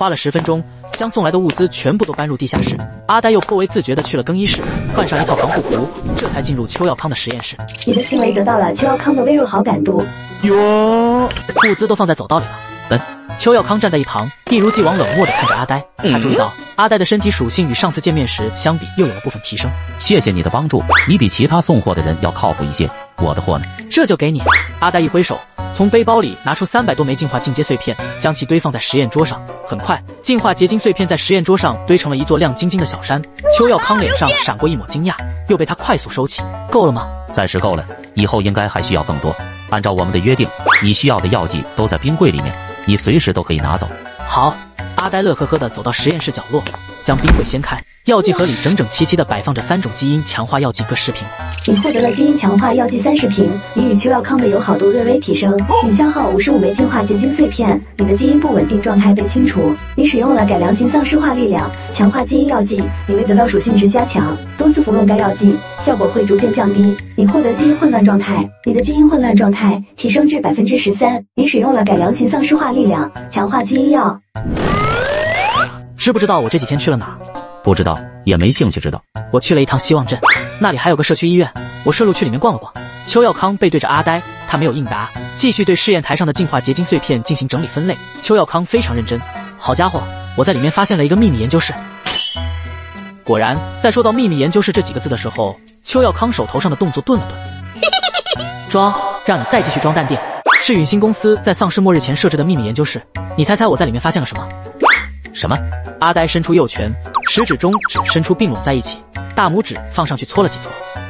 花了10分钟，将送来的物资全部都搬入地下室。阿呆又颇为自觉地去了更衣室，换上一套防护服，这才进入邱耀康的实验室。 你的行为得到了邱耀康的微弱好感度。 哟，物资都放在走道里了。邱耀康站在一旁，一如既往冷漠地看着阿呆。他注意到阿呆的身体属性与上次见面时相比又有了部分提升。 谢谢你的帮助，你比其他送货的人要靠谱一些。我的货呢？ 这就给你。阿呆一挥手，从背包里拿出300多枚净化进阶碎片，将其堆放在实验桌上。很快，净化结晶碎片在实验桌上堆成了一座亮晶晶的小山。邱耀康脸上闪过一抹惊讶，又被他快速收起。够了吗？ 暂时够了，以后应该还需要更多。按照我们的约定，你需要的药剂都在冰柜里面，你随时都可以拿走。 好。阿呆乐呵呵地走到实验室角落，将冰柜掀开，药剂盒里整整齐齐地摆放着3种基因强化药剂各10瓶。 你获得了基因强化药剂30瓶，你与邱耀康的友好度略微提升。你消耗55枚净化结晶碎片，你的基因不稳定状态被清除。你使用了改良型丧尸化力量强化基因药剂，你未得到属性值加强，多次服用该药剂，效果会逐渐降低。你获得基因混乱状态，你的基因混乱状态提升至13%。你使用了改良型丧尸化力量强化基因药。 知不知道我这几天去了哪儿？ 不知道，也没兴趣知道。 我去了一趟希望镇，那里还有个社区医院，我顺路去里面逛了逛。邱耀康背对着阿呆，他没有应答，继续对试验台上的净化结晶碎片进行整理分类。邱耀康非常认真，好家伙，我在里面发现了一个秘密研究室。果然，在说到秘密研究室这几个字的时候，邱耀康手头上的动作顿了顿。装，让你再继续装淡定。是允星公司在丧尸末日前设置的秘密研究室，你猜猜我在里面发现了什么？ 什么？ 阿呆伸出右拳，食指中指伸出并拢在一起，大拇指放上去搓了几搓。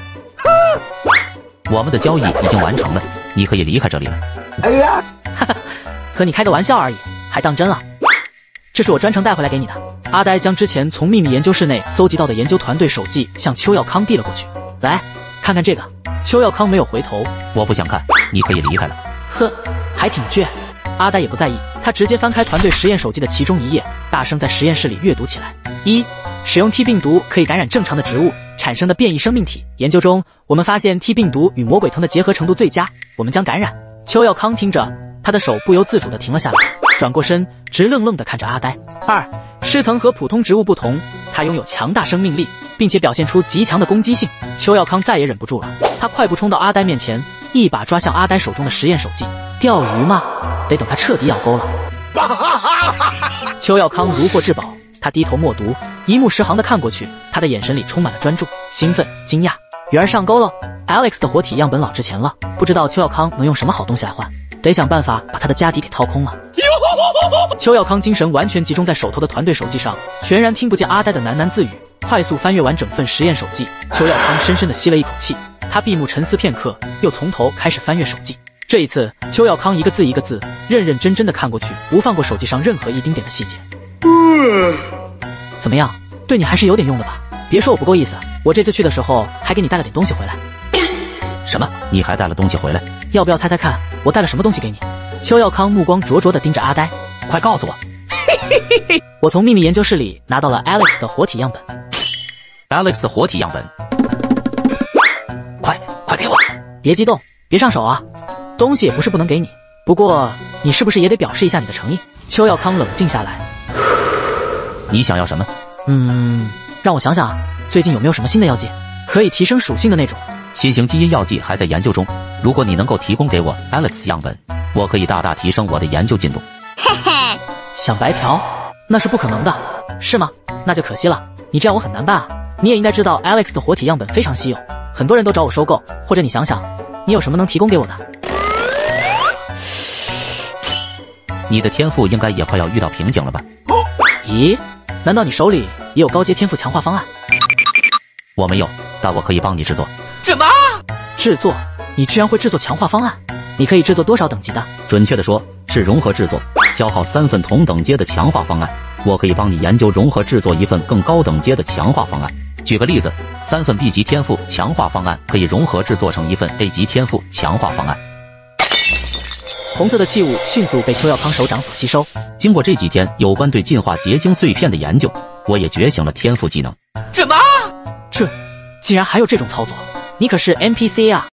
我们的交易已经完成了，你可以离开这里了。 哎呀，哈哈，和你开个玩笑而已，还当真了？这是我专程带回来给你的。阿呆将之前从秘密研究室内搜集到的研究团队手记向邱耀康递了过去。来，看看这个。邱耀康没有回头。 我不想看，你可以离开了。 呵，还挺倔。阿呆也不在意，他直接翻开团队实验手记的其中一页，大声在实验室里阅读起来。使用 T 病毒可以感染正常的植物产生的变异生命体。研究中，我们发现 T 病毒与魔鬼藤的结合程度最佳，我们将感染。邱耀康听着，他的手不由自主地停了下来，转过身，直愣愣地看着阿呆。尸藤和普通植物不同，它拥有强大生命力，并且表现出极强的攻击性。邱耀康再也忍不住了，他快步冲到阿呆面前，一把抓向阿呆手中的实验手记。钓鱼吗？得等他彻底咬钩了。邱耀康如获至宝，他低头默读，一目十行地看过去，他的眼神里充满了专注、兴奋、惊讶。鱼儿上钩了 ，Alex 的活体样本老值钱了，不知道邱耀康能用什么好东西来换，得想办法把他的家底给掏空了。邱耀康精神完全集中在手头的团队手记上，全然听不见阿呆的喃喃自语。快速翻阅完整份实验手记，邱耀康深深地吸了一口气，他闭目沉思片刻，又从头开始翻阅手记。这一次，邱耀康一个字一个字，认认真真地看过去，不放过手机上任何一丁点的细节。怎么样，对你还是有点用的吧？别说我不够意思，我这次去的时候还给你带了点东西回来。 什么？你还带了东西回来？ 要不要猜猜看，我带了什么东西给你？邱耀康目光灼灼地盯着阿呆， 快告诉我！ 我从秘密研究室里拿到了 Alex 的活体样本。 Alex 的活体样本，快给我！ 别激动，别上手啊！东西也不是不能给你，不过你是不是也得表示一下你的诚意？邱耀康冷静下来。 你想要什么？ 让我想想，最近有没有什么新的药剂可以提升属性的那种？ 新型基因药剂还在研究中，如果你能够提供给我 Alex 样本，我可以大大提升我的研究进度。 嘿嘿， 想白嫖？那是不可能的，是吗？那就可惜了，你这样我很难办啊。你也应该知道 Alex 的活体样本非常稀有，很多人都找我收购，或者你想想，你有什么能提供给我的？ 你的天赋应该也快要遇到瓶颈了吧？ 咦，难道你手里也有高阶天赋强化方案？ 我没有，但我可以帮你制作。 什么？ 制作？你居然会制作强化方案？你可以制作多少等级的？ 准确的说，是融合制作，消耗3份同等阶的强化方案。我可以帮你研究融合制作一份更高等阶的强化方案。举个例子，3份 B 级天赋强化方案可以融合制作成一份 A 级天赋强化方案。 红色的器物迅速被邱耀康手掌所吸收。 经过这几天有关对进化结晶碎片的研究，我也觉醒了天赋技能。 什么？ 这竟然还有这种操作？你可是 NPC 啊！